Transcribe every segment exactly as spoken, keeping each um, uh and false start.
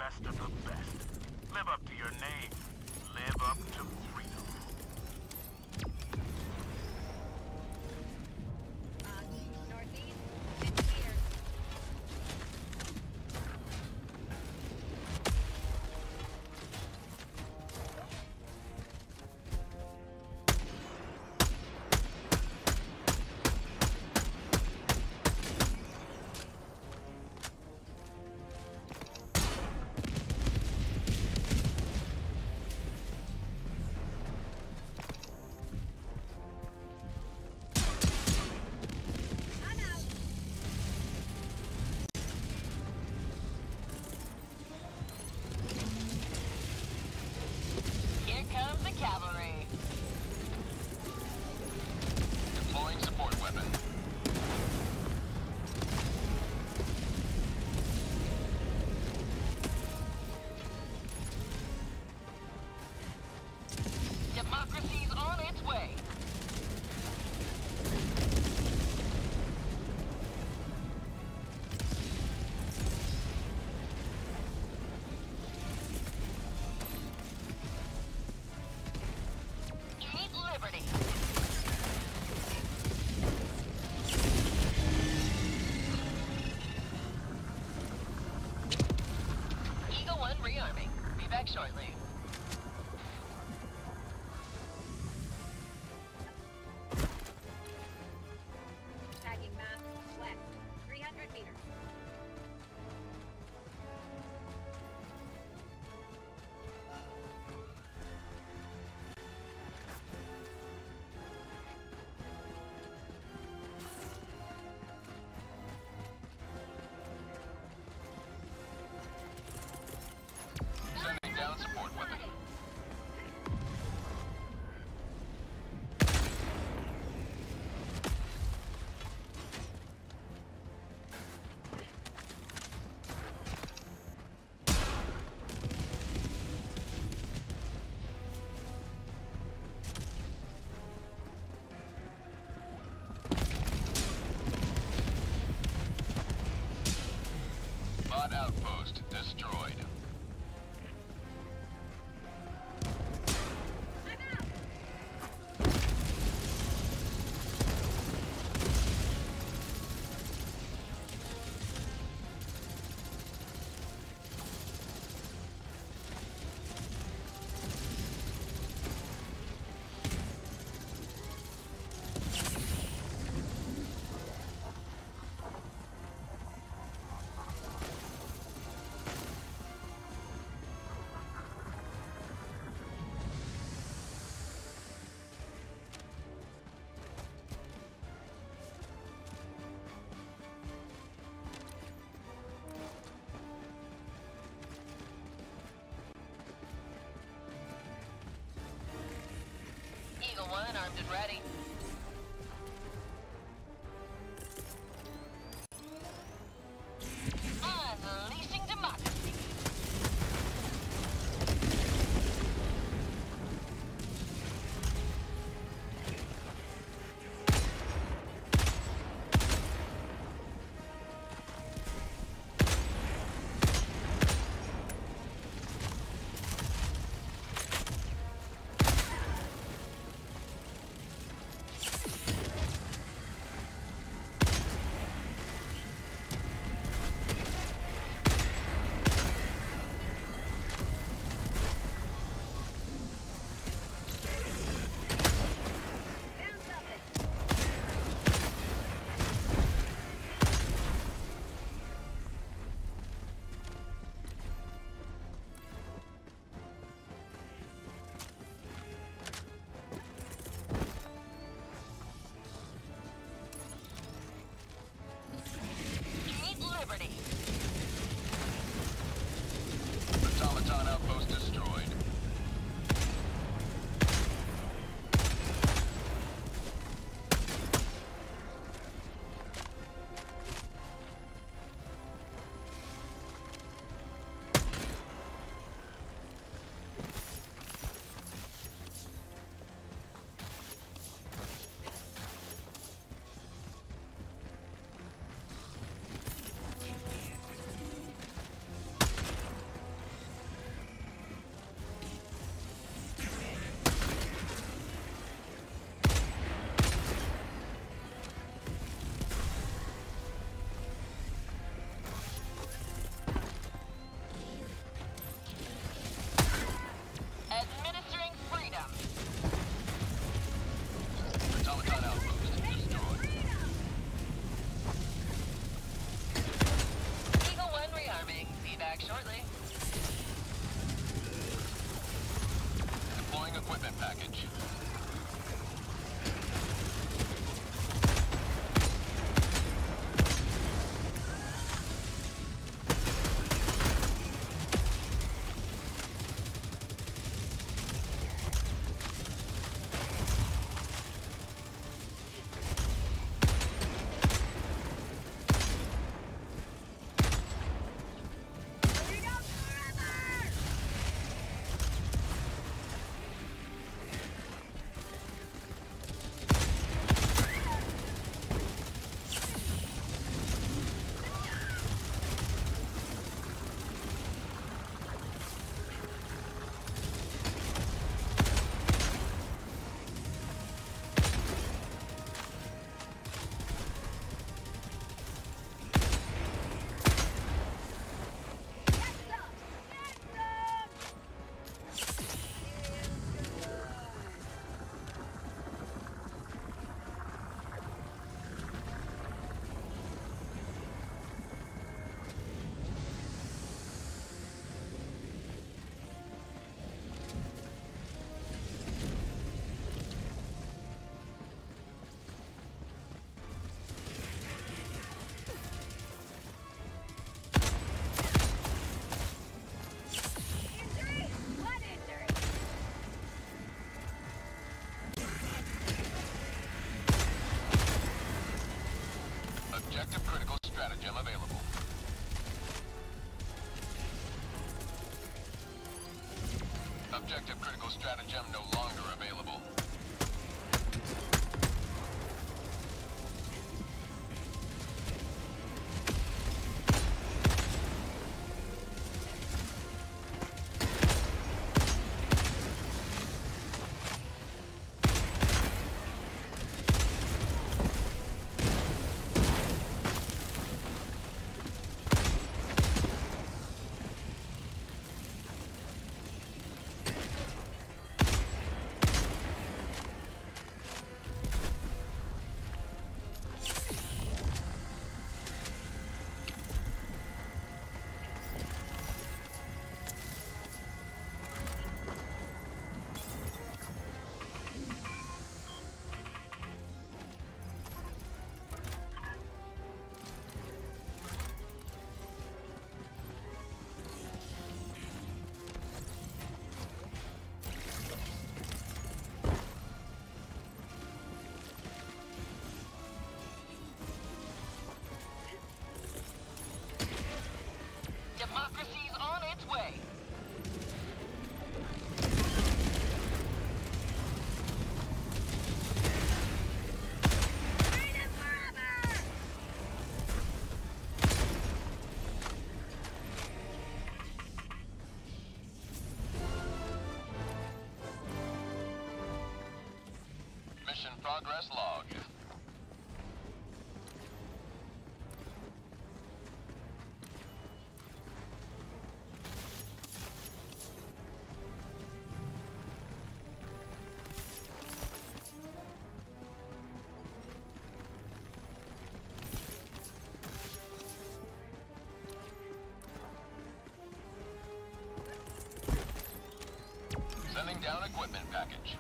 best of the best. Live up to your name. Live up to freedom. Uh, northeast, fifty meters. Cavalry. Deploying support weapon. Democracy's on its way. Liberty. Eagle One rearming. Be back shortly. Tagging map, west, three hundred meters. Sending down support weapon. Bot outpost destroyed. Eagle One armed and ready. Unleashing democracy. Objective critical stratagem available. Objective critical stratagem no longer available. Democracy's on its way. Freedom forever! Mission progress log. Sending down equipment package.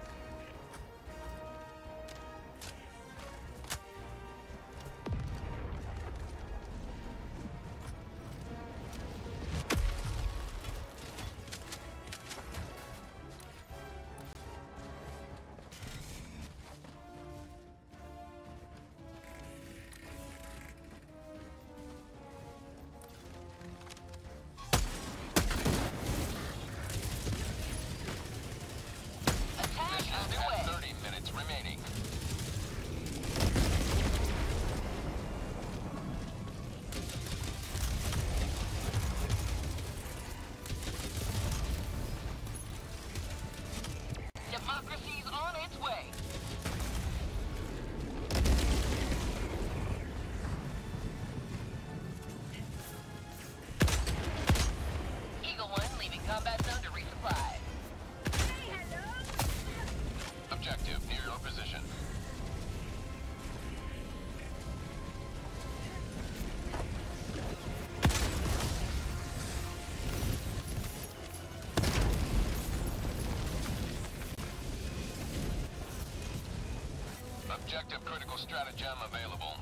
Remaining. Democracy's on its way. Eagle One leaving combat zone to resupply. Say hello! Objective near your position. Objective critical stratagem available.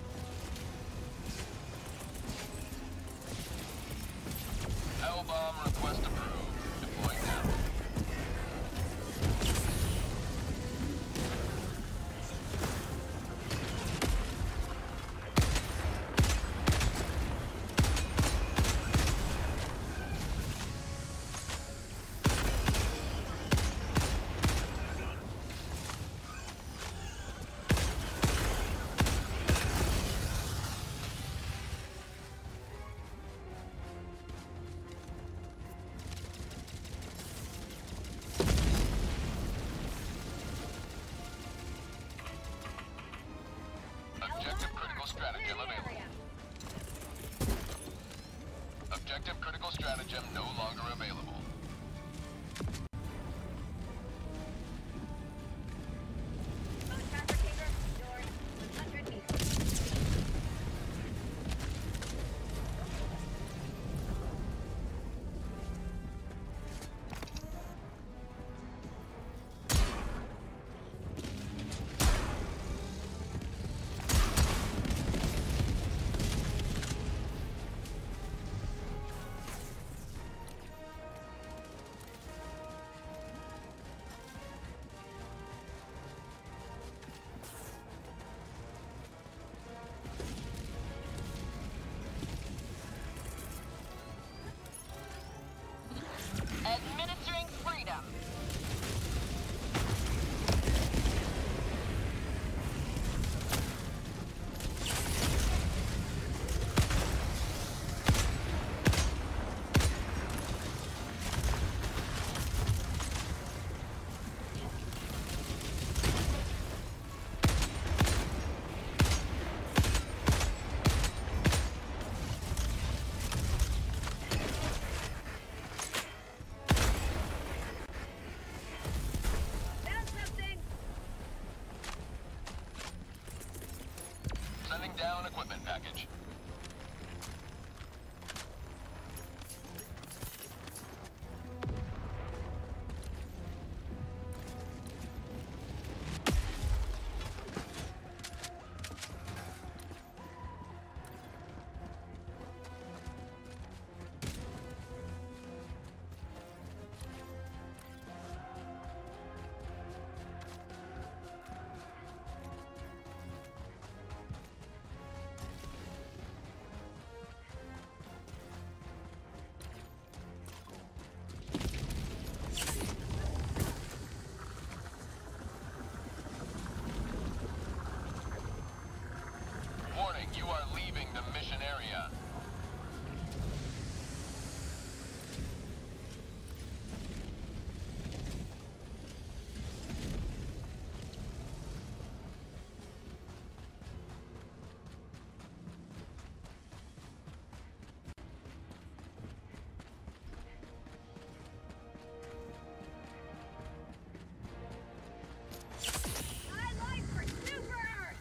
L-bomb request approved. Deploying now. Objective critical stratagem available. Objective critical stratagem no longer available. Phone fabricator, doors, one hundred meters. Sending down equipment package. Warning, you are leaving the mission area. I like for Super Earth!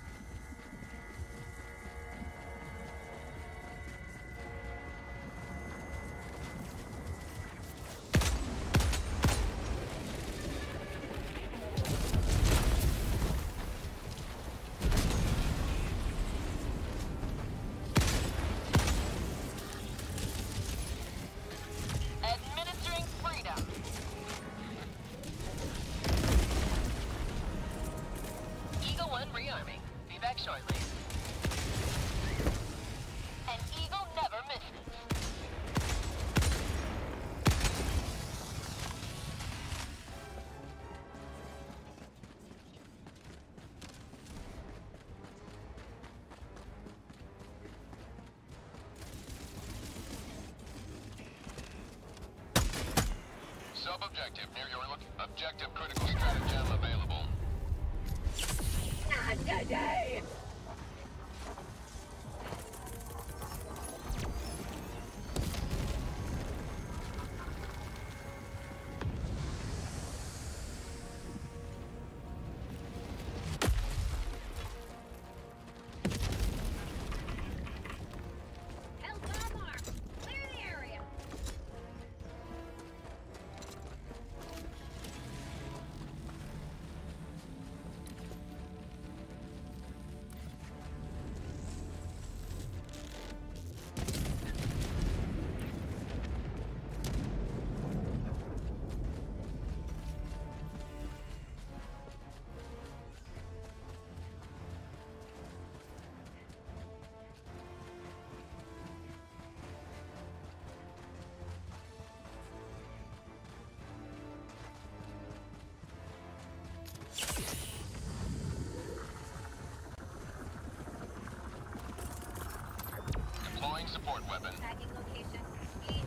Administering freedom. Eagle one rearming. Be back shortly. An eagle never misses. Sub-objective near your look. Objective critical stratagem available. Not today! Hellbomb arm! Clear the area! Deploying support weapon. Tagging location. East.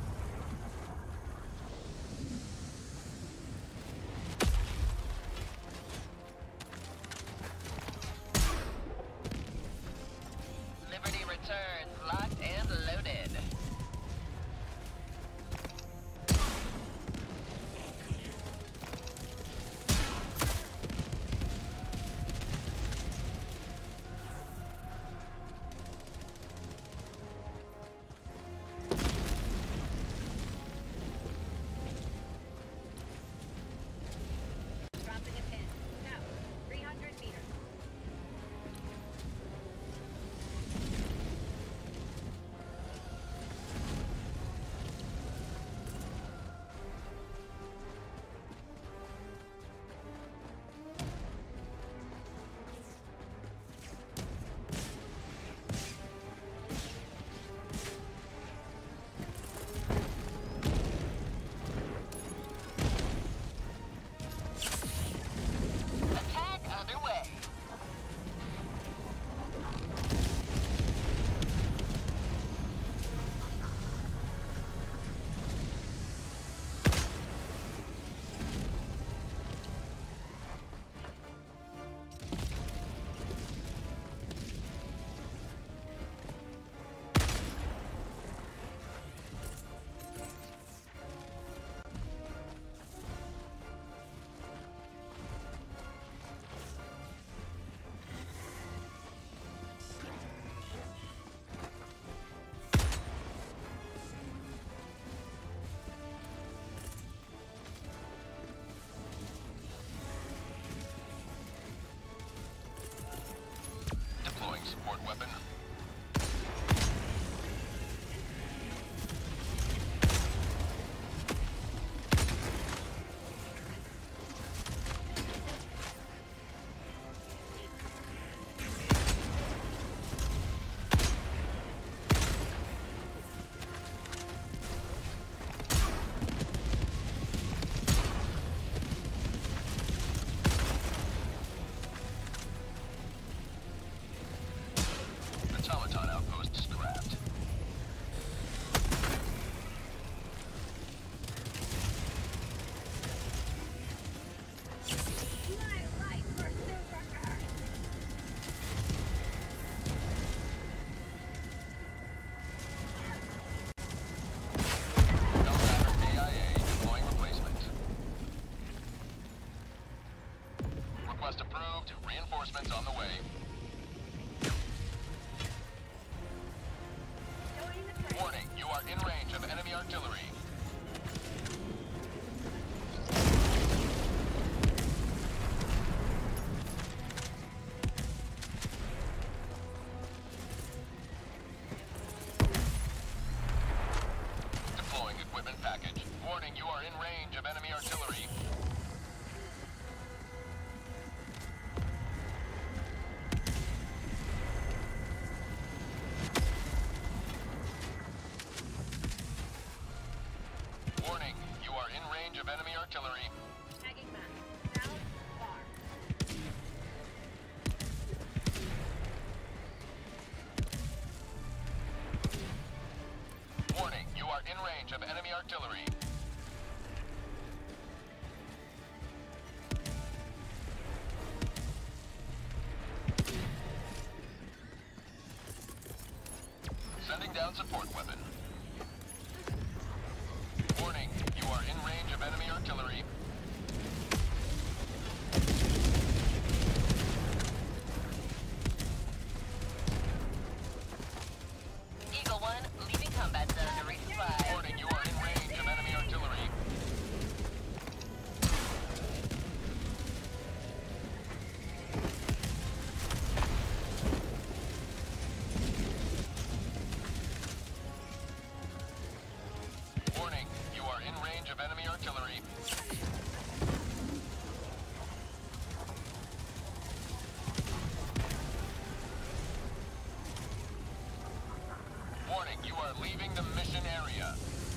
Liberty returns. Locked and loaded. enemy artillery. Warning, you are in range of enemy artillery. Tagging map. South bar. Warning, you are in range of enemy artillery. Sending down support weapon. Warning, you are in range of enemy artillery. Eagle one, leaving combat zone to resupply. Warning, you are in range of enemy artillery. Warning, you are in range of enemy artillery. Warning, you are leaving the mission area.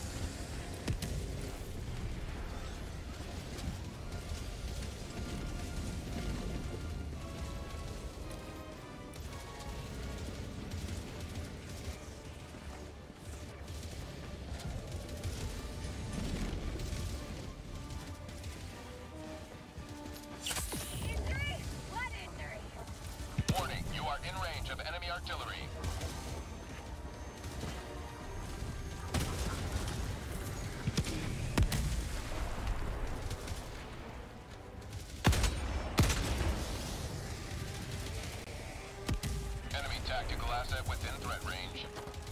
Injury! What injury? Warning, you are in range of enemy artillery. Enemy tactical asset within threat range.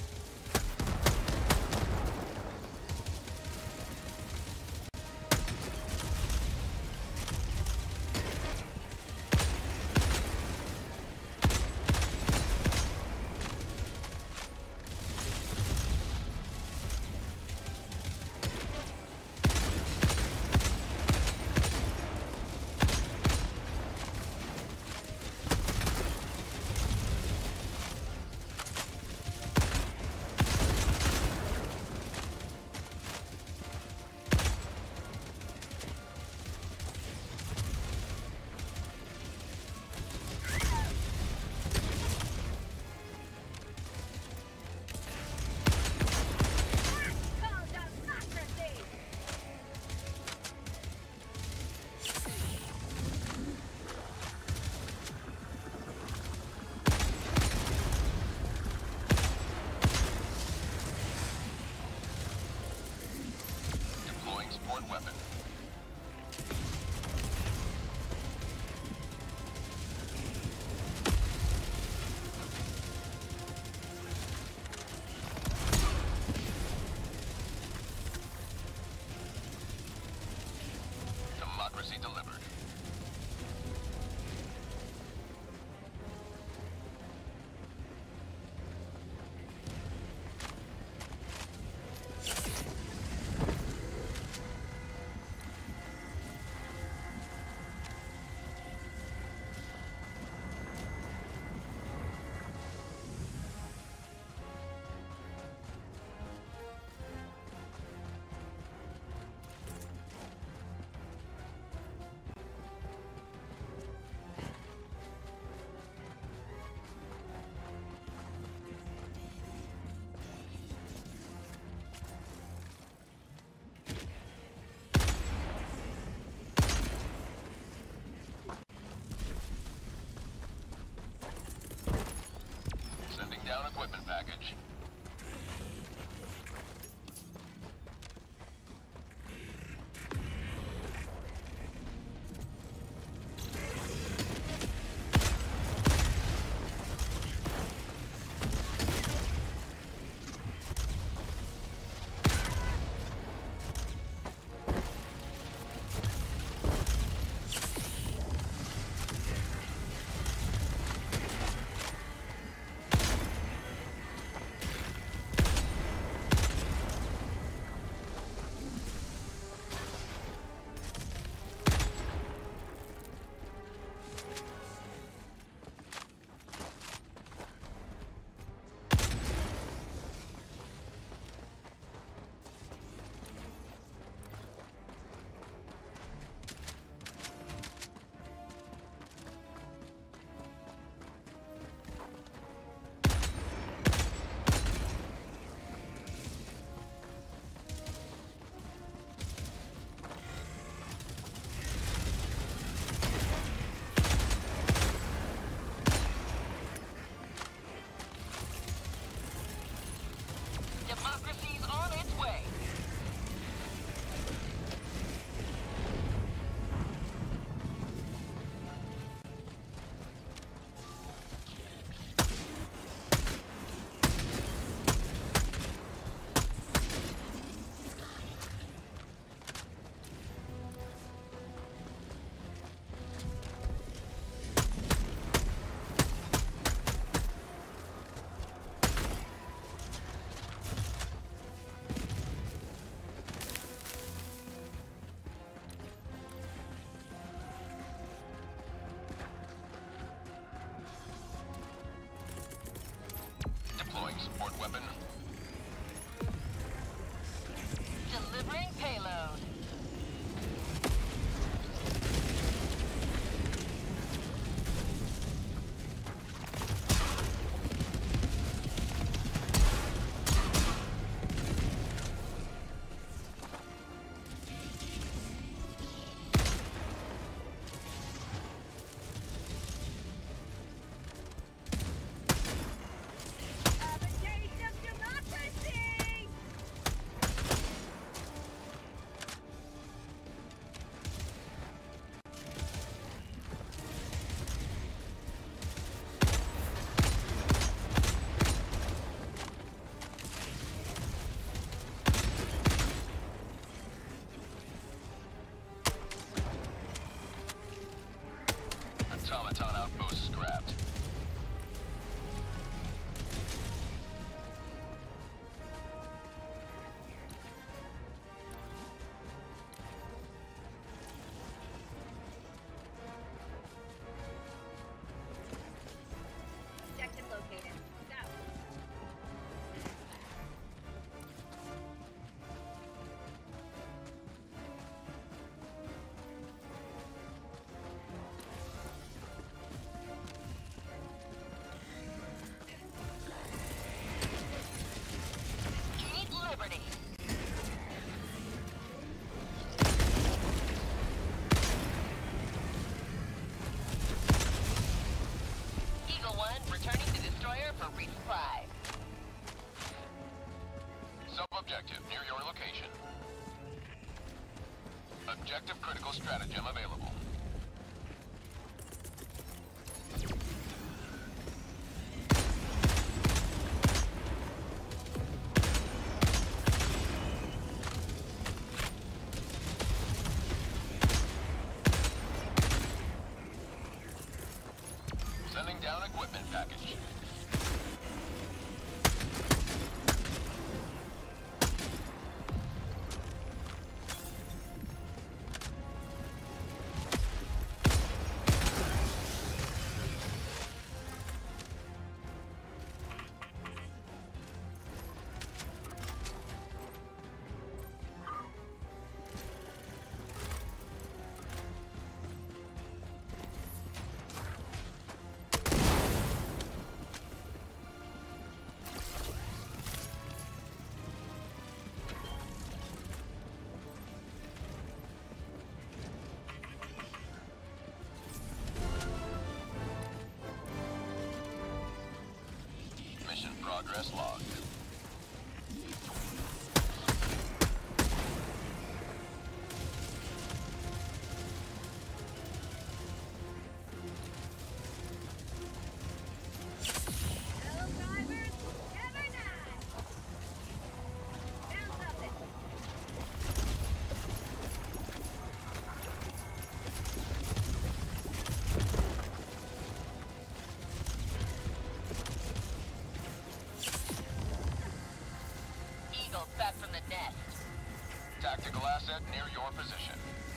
Call democracy! Deploying support weapon. Democracy delivered. Sending down equipment package. Objective critical stratagem available. Sending down equipment package. Mission progress logged. Hello, drivers. Never die. Found something. Eagles back from the nest. Tactical asset near your position.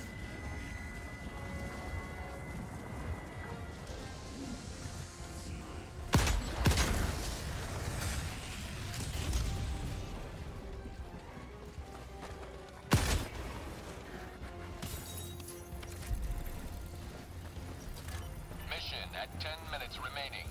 Mission at ten minutes remaining.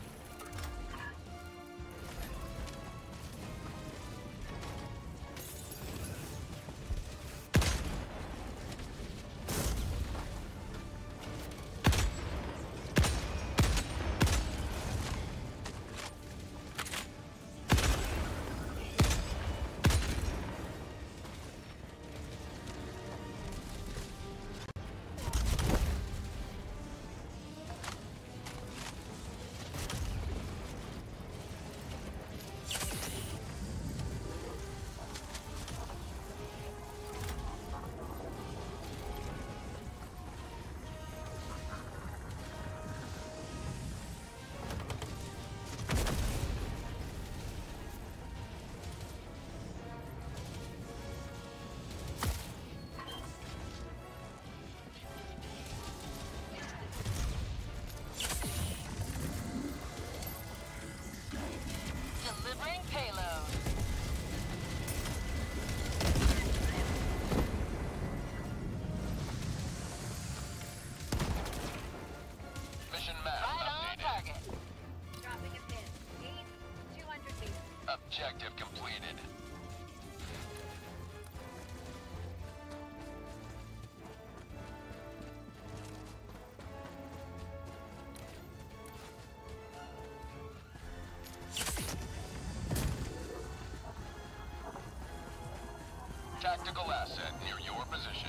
Delivering payload. Mission map Right on updated. target. Dropping a pin. East, two hundred meters. Objective completed. Tactical asset near your position.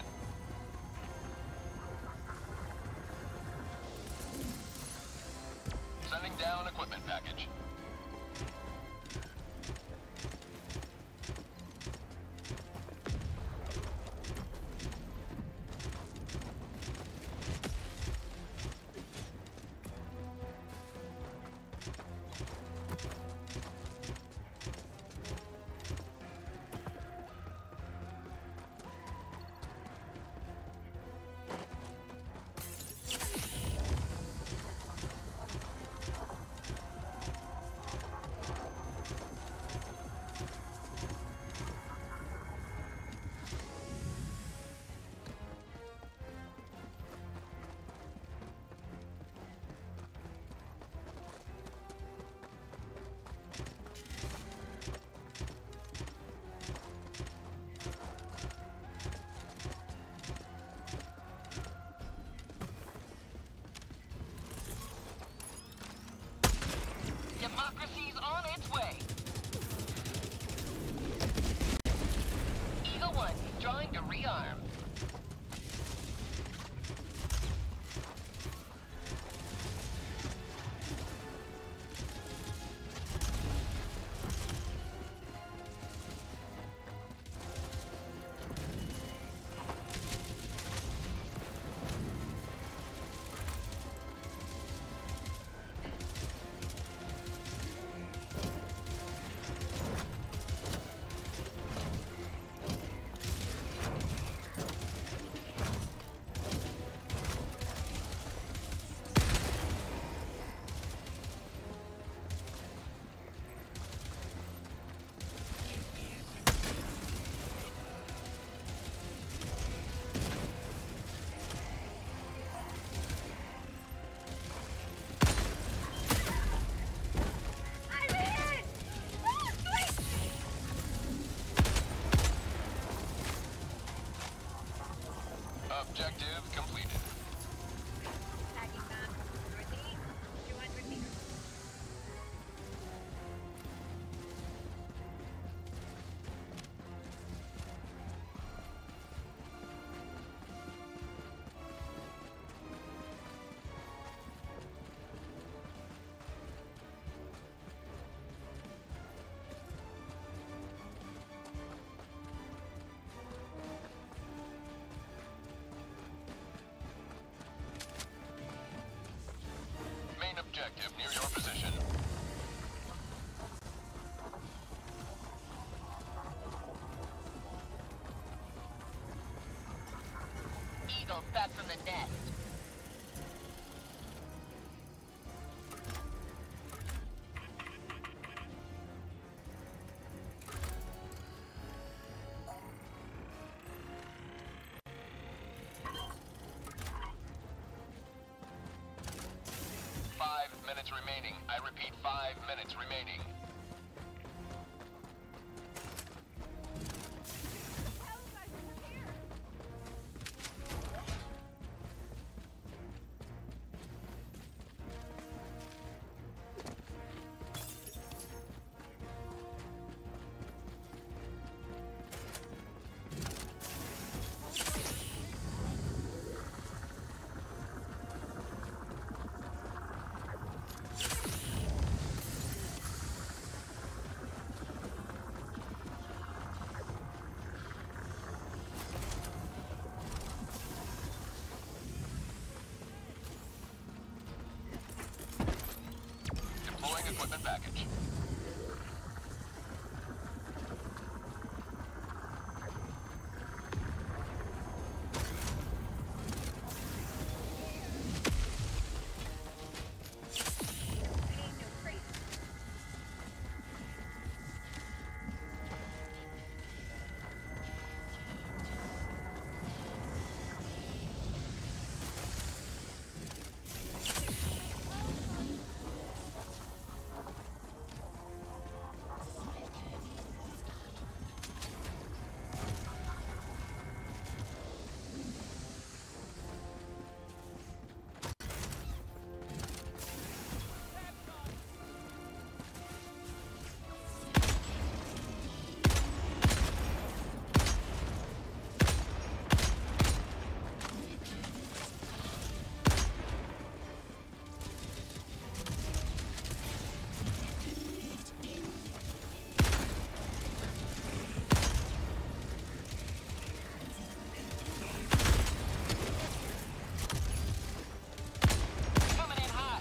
Sending down equipment package. objective near your position. Eagles back from the nest. Five minutes remaining. I repeat, five minutes remaining. Deploying equipment package. Ain't no crazy. Coming in hot.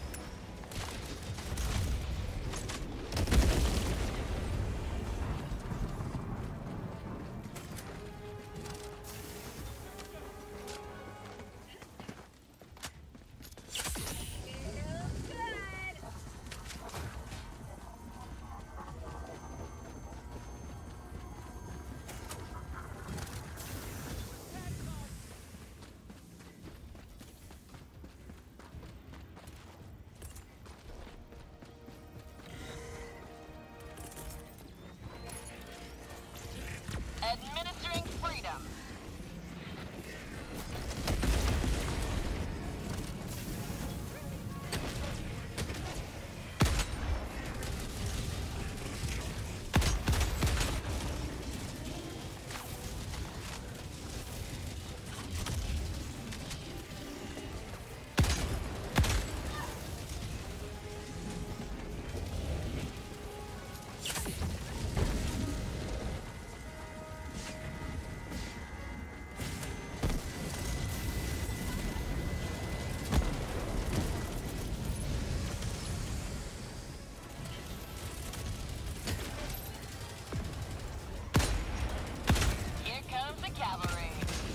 Feels good. Administering freedom. Here comes the cavalry.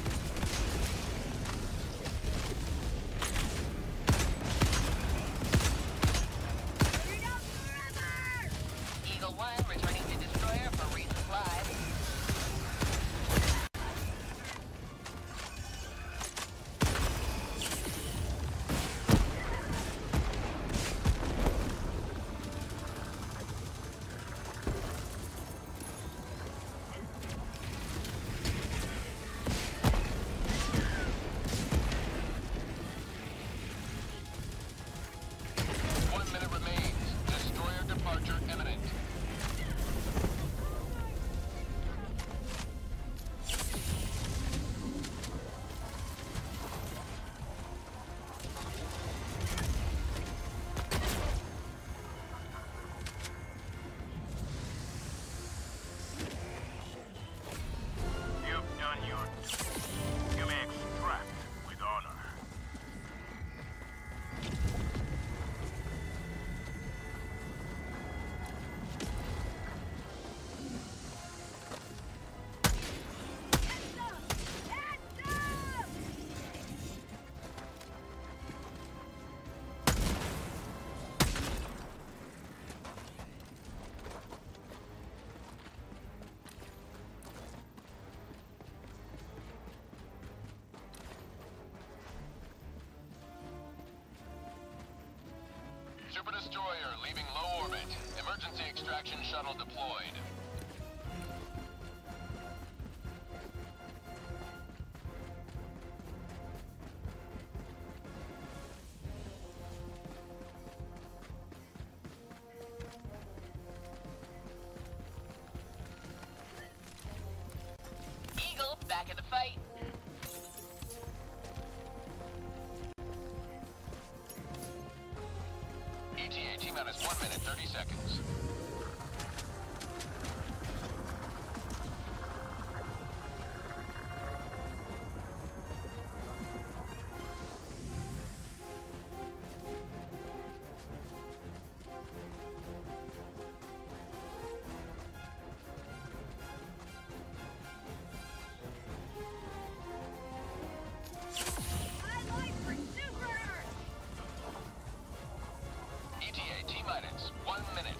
Bring it up forever! Eagle one returning to destroyer for resupply. One minute remains. Destroyer departure imminent. Super Destroyer leaving low orbit. Emergency extraction shuttle deployed. Eagle, back in the fight. E T A T-minus one minute, thirty seconds. I like for Super Earth! E T A T-minus one minute.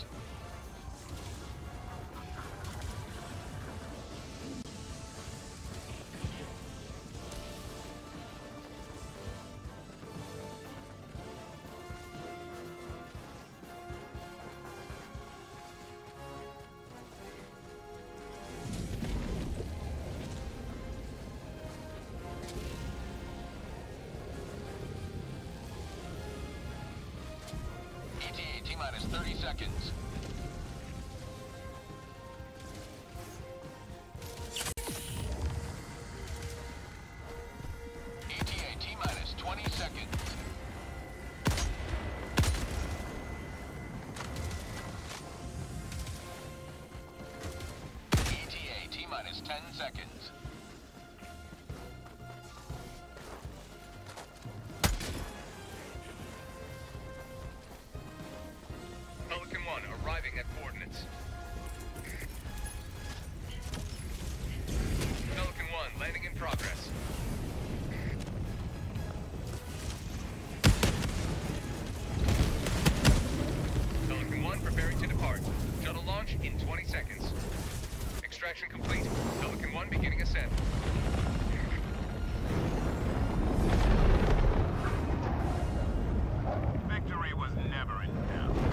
E T A T-minus thirty seconds. E T A T-minus twenty seconds. E T A T-minus ten seconds. Pelican one arriving at coordinates. Pelican one landing in progress. Pelican one preparing to depart. Shuttle launch in twenty seconds. Extraction complete. Pelican one beginning ascent. Victory was never in doubt.